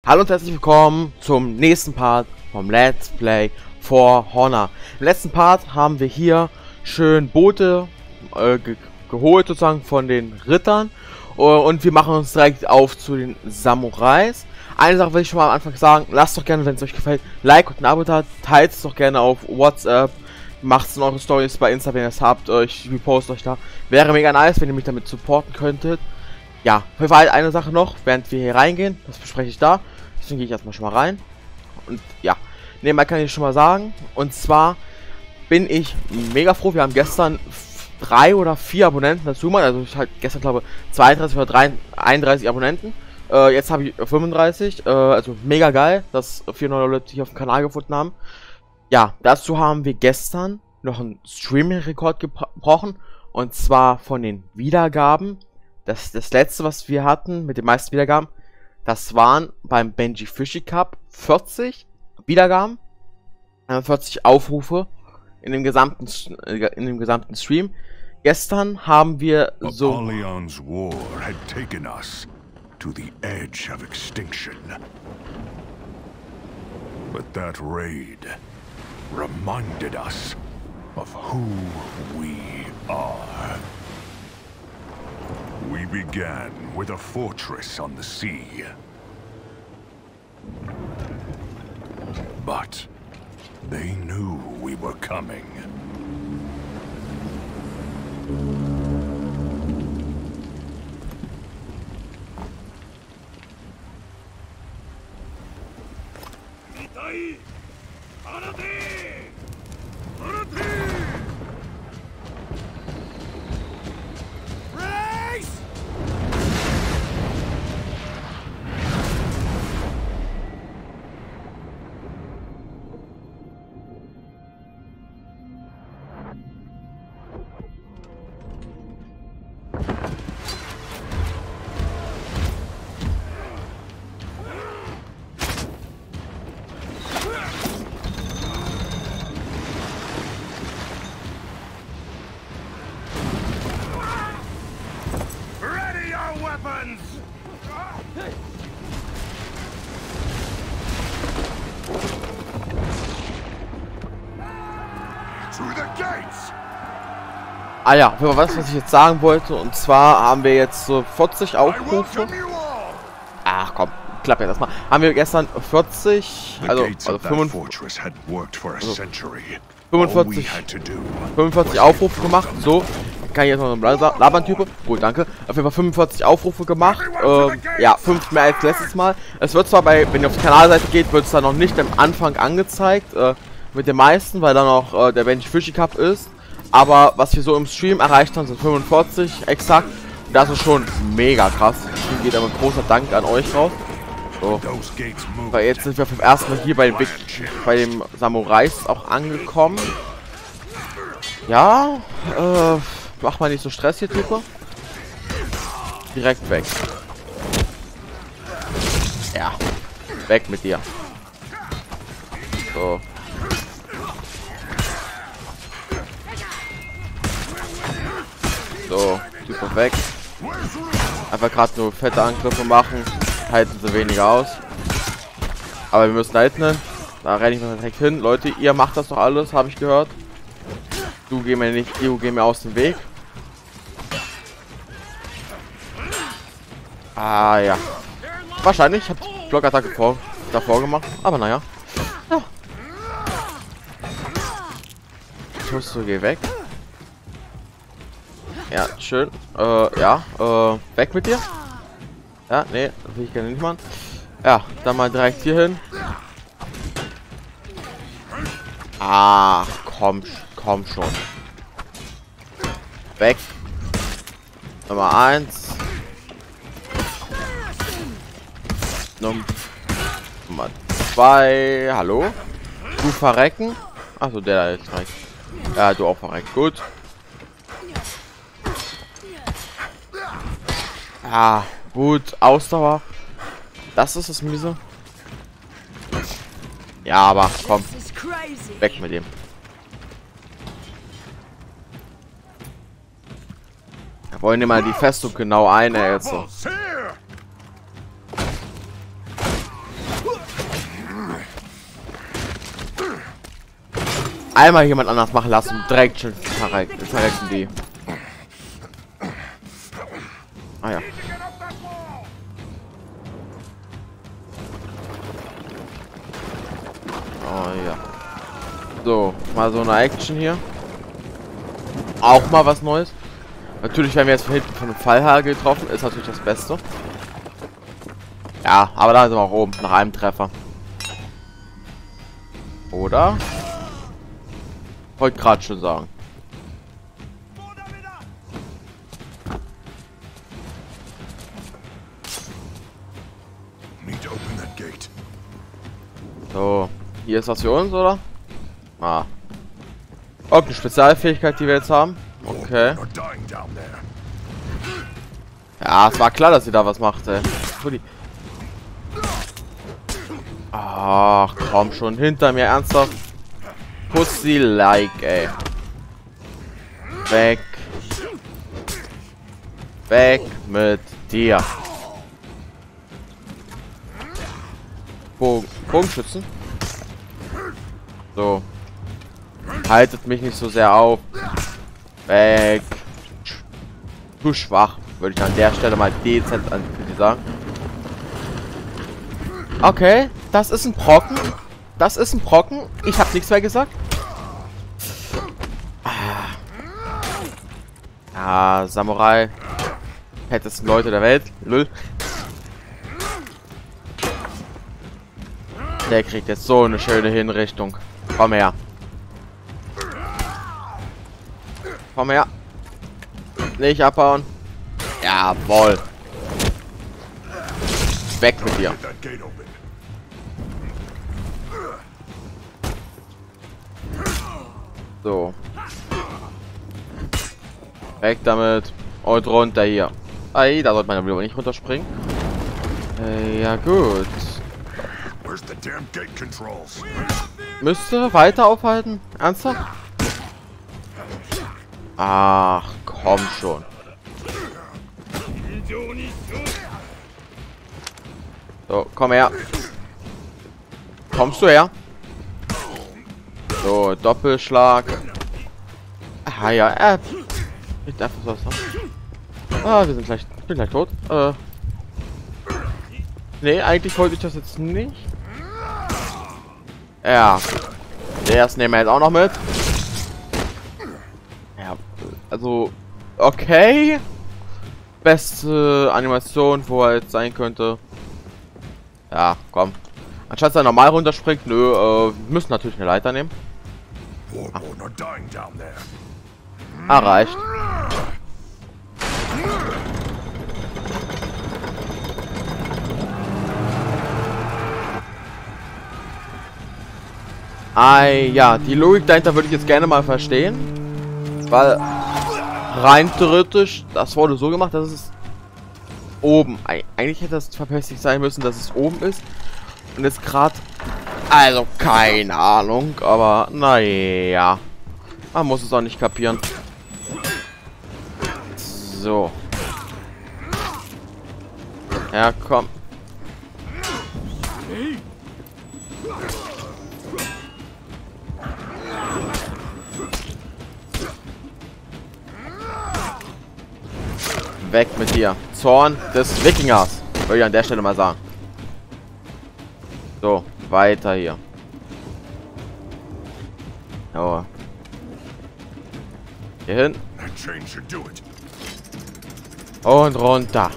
Hallo und herzlich willkommen zum nächsten Part vom Let's Play For Honor. Im letzten Part haben wir hier schön Boote geholt sozusagen von den Rittern und wir machen uns direkt auf zu den Samurais. Eine Sache will ich schon mal am Anfang sagen, lasst doch gerne, wenn es euch gefällt, Like und ein Abo da, teilt es doch gerne auf WhatsApp, macht es in eure Stories bei Insta, wenn ihr es habt, ich reposte euch da. Wäre mega nice, wenn ihr mich damit supporten könntet. Ja, auf jeden Fall eine Sache noch, während wir hier reingehen, das bespreche ich da. Deswegen gehe ich erstmal schon mal rein. Und ja, nebenbei kann ich schon mal sagen. Und zwar bin ich mega froh. Wir haben gestern 3 oder 4 Abonnenten dazu gemacht. Also ich halt gestern glaube 32 oder 31 Abonnenten. Jetzt habe ich 35. Also mega geil, dass 4 neue Leute hier auf dem Kanal gefunden haben. Ja, dazu haben wir gestern noch einen Streaming-Rekord gebrochen. Und zwar von den Wiedergaben. Das letzte, was wir hatten mit den meisten Wiedergaben, das waren beim Benji Fishy Cup 40 Wiedergaben, 40 Aufrufe in dem gesamten Stream. Gestern haben wir so Apollion's war had taken us to the edge of extinction. But that raid reminded us of who we are. We began with a fortress on the sea. But they knew we were coming. Ah ja, für was ich jetzt sagen wollte, und zwar haben wir jetzt so 40 Aufrufe. Ach komm, klappt jetzt erstmal. Haben wir gestern 40, also 45 Aufrufe gemacht. So, kann ich jetzt noch einen Labern-Type. Gut, danke. Auf jeden Fall 45 Aufrufe gemacht. Ja, 5 mehr als letztes Mal. Es wird zwar wenn ihr auf die Kanalseite geht, wird es dann noch nicht am Anfang angezeigt. Mit den meisten, weil da noch der Benji Fishy Cup ist. Aber was wir so im Stream erreicht haben, sind 45 exakt. Und das ist schon mega krass. Deswegen geht aber ein großer Dank an euch raus. So. Weil jetzt sind wir vom ersten Mal hier bei dem Samurais auch angekommen. Ja, mach mal nicht so Stress hier, Type. Direkt weg. Ja, weg mit dir. So. So, Typ weg. Einfach gerade nur fette Angriffe machen. Halten sie weniger aus. Aber wir müssen da hinten hin. Da renne ich mal direkt hin. Leute, ihr macht das doch alles, habe ich gehört. Du geh mir nicht, du geh mir aus dem Weg. Ah ja. Wahrscheinlich, ich habe die Blockattacke davor gemacht. Aber naja. Ja. Tusso, geh weg. Ja, schön. Ja, weg mit dir. Ja, nee, das will ich gerne nicht machen. Ja, dann mal direkt hier hin. Ah, komm schon. Weg. Nummer 1. Nummer 2. Hallo? Du verrecken? Achso, der da ist recht. Ja, du auch verreckt. Gut. Ah, gut, Ausdauer. Das ist das Miese. Ja, aber komm. Weg mit dem. Wir wollen immer die Festung genau ein, jetzt so. einmal jemand anders machen lassen und direkt schon verrecken die. Ah ja. Oh ja. So, mal so eine Action hier. Auch mal was Neues. Natürlich werden wir jetzt von hinten von einem Fallhagel getroffen. Ist natürlich das Beste. Ja, aber da sind wir auch oben. Nach einem Treffer. Oder? Wollte gerade schon sagen. So, hier ist was für uns, oder? Ah. Okay, eine Spezialfähigkeit, die wir jetzt haben. Okay. Ja, es war klar, dass sie da was macht, ey. Ach, komm schon, hinter mir, ernsthaft. Pussy-like, ey. Weg. Weg mit dir. Bogenschützen. So. Haltet mich nicht so sehr auf. Weg. Zu schwach, würde ich an der Stelle mal dezent sagen. Okay, das ist ein Brocken. Das ist ein Brocken. Ich habe nichts mehr gesagt. Ah, Samurai. Hettesten Leute der Welt. Lül. Der kriegt jetzt so eine schöne Hinrichtung. Komm her. Komm her. Nicht abhauen. Jawohl. Weg mit dir. So. Weg damit. Und runter hier. Ei, da sollte man aber nicht runterspringen. Ja gut. Müsste weiter aufhalten? Ernsthaft? Ach, komm schon. So, komm her. Kommst du her? So, Doppelschlag. Ah ja, ich einfach was. Ah, wir sind gleich. Ich bin gleich tot. Nee, eigentlich wollte ich das jetzt nicht. Ja. Das nehmen wir jetzt auch noch mit. Ja, also. Okay. Beste Animation, wo er jetzt sein könnte. Ja, komm. Anstatt er normal runterspringt, nö, wir müssen natürlich eine Leiter nehmen. Ah, reicht. Ja, die Logik dahinter würde ich jetzt gerne mal verstehen. Weil rein theoretisch, das wurde so gemacht, dass es oben. Eigentlich hätte das verpestigt sein müssen, dass es oben ist. Und jetzt gerade. Also keine Ahnung, aber naja. Man muss es auch nicht kapieren. So. Ja, komm. Weg mit dir. Zorn des Wikingers. Würde ich an der Stelle mal sagen. So, weiter hier. Oh. Hier hin. Und runter.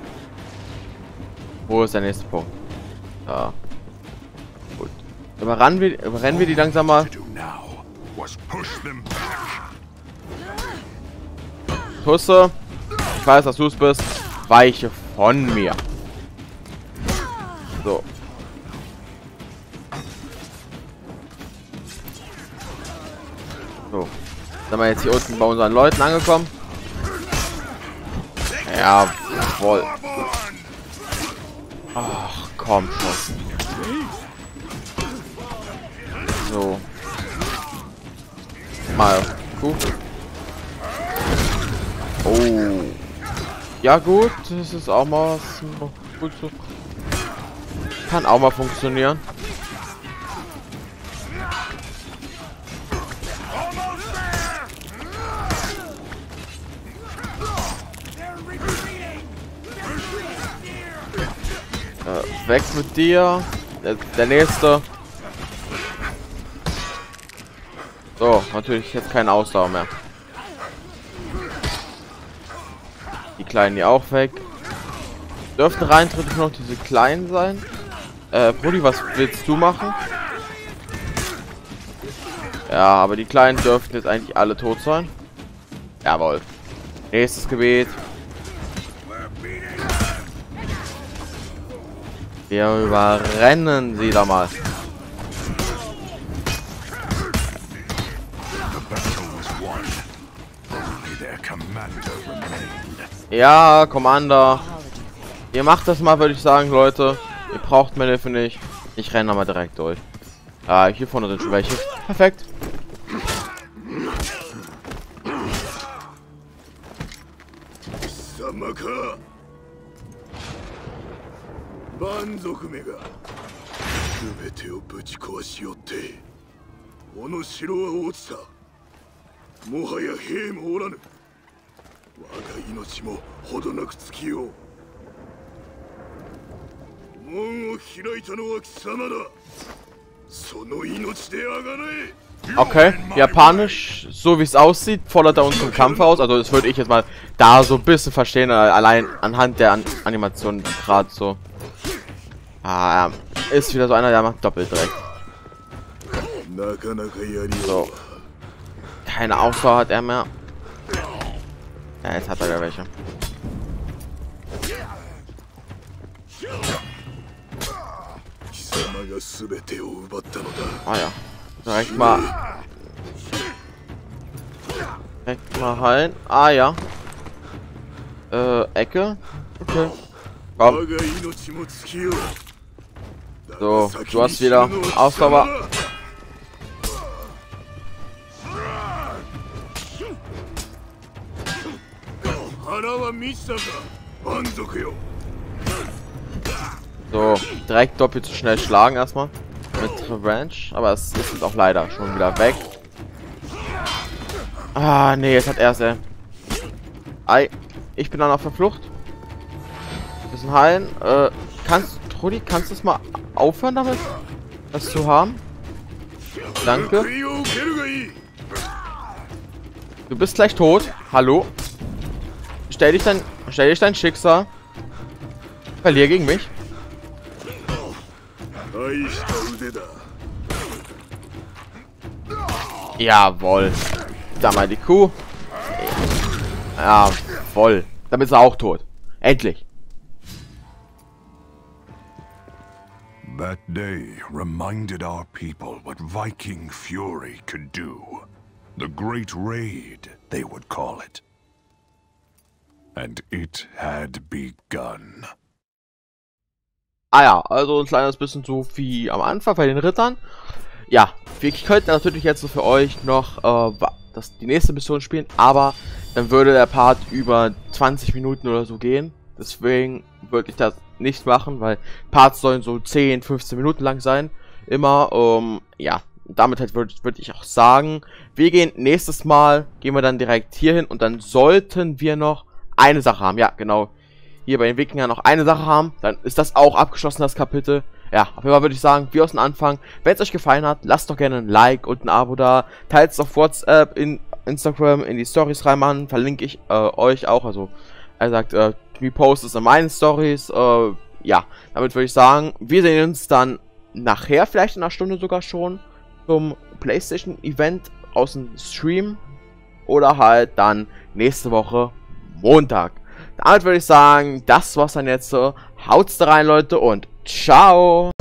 Wo ist der nächste Punkt? Da. Gut. Überrennen wir die langsam mal. Tusse. Ich weiß, dass du es bist. Weiche von mir. So. So. Sind wir jetzt hier unten bei unseren Leuten angekommen? Jawohl. Ach, komm schon. So. Mal. Gut. Oh. Ja gut, das ist auch mal was. Gut so. Kann auch mal funktionieren. Weg mit dir. Der nächste. So, natürlich jetzt keine Ausdauer mehr. Die Kleinen hier auch weg. Dürften rein theoretisch noch diese Kleinen sein. Brudi, was willst du machen? Ja, aber die Kleinen dürften jetzt eigentlich alle tot sein. Jawohl. Nächstes Gebet. Wir überrennen sie da mal. Ja, Commander. Ihr macht das mal, würde ich sagen, Leute. Ihr braucht meine Hilfe nicht. Ich renne mal direkt durch. Ah, hier vorne sind schon welche. Perfekt. Okay, japanisch, so wie es aussieht, fordert er uns zum Kampf aus. Also das würde ich jetzt mal da so ein bisschen verstehen, allein anhand der Animation gerade so. Ah, ist wieder so einer, der macht doppelt direkt. So. Keine Ausdauer hat er mehr. Ja, jetzt hat er ja welche. Ah ja. Direkt mal heilen. Ah ja. Ecke. Okay. Komm. So, du hast wieder Ausdauer. So, direkt doppelt so schnell schlagen erstmal. Mit Revenge. Aber es ist auch leider schon wieder weg. Ah, nee, jetzt hat er es, ey. Ei, ich bin dann auf der Flucht. Bisschen heilen. Trudi, kannst du es mal aufhören damit? Das zu haben? Danke. Du bist gleich tot. Hallo? Stell dich dein Schicksal. Verlier gegen mich. Jawohl. Da mal die Kuh. Jawohl. Damit ist er auch tot. Endlich. That day reminded our people what Viking fury could do. The Great Raid, they would call it. And it had begun. Ah ja, also ein kleines bisschen so wie am Anfang bei den Rittern. Ja, wir könnten natürlich jetzt so für euch noch die nächste Mission spielen, aber dann würde der Part über 20 Minuten oder so gehen. Deswegen würde ich das nicht machen, weil Parts sollen so 10, 15 Minuten lang sein. Immer, ja, damit halt würde ich auch sagen, wir gehen nächstes Mal, gehen wir dann direkt hier hin und dann sollten wir noch eine Sache haben. Ja, genau. Hier bei den Wikingern noch eine Sache haben, dann ist das auch abgeschlossen, das Kapitel. Ja, auf jeden Fall würde ich sagen, wie aus dem Anfang, wenn es euch gefallen hat, lasst doch gerne ein Like und ein Abo da, teilt es auf WhatsApp, in Instagram, in die Stories reinmachen, verlinke ich euch auch, also er sagt, repost es in meinen Stories, ja, damit würde ich sagen, wir sehen uns dann nachher, vielleicht in einer Stunde sogar schon, zum PlayStation-Event aus dem Stream, oder halt dann nächste Woche Montag. Damit würde ich sagen, das war's dann jetzt so. Haut's da rein, Leute, und ciao!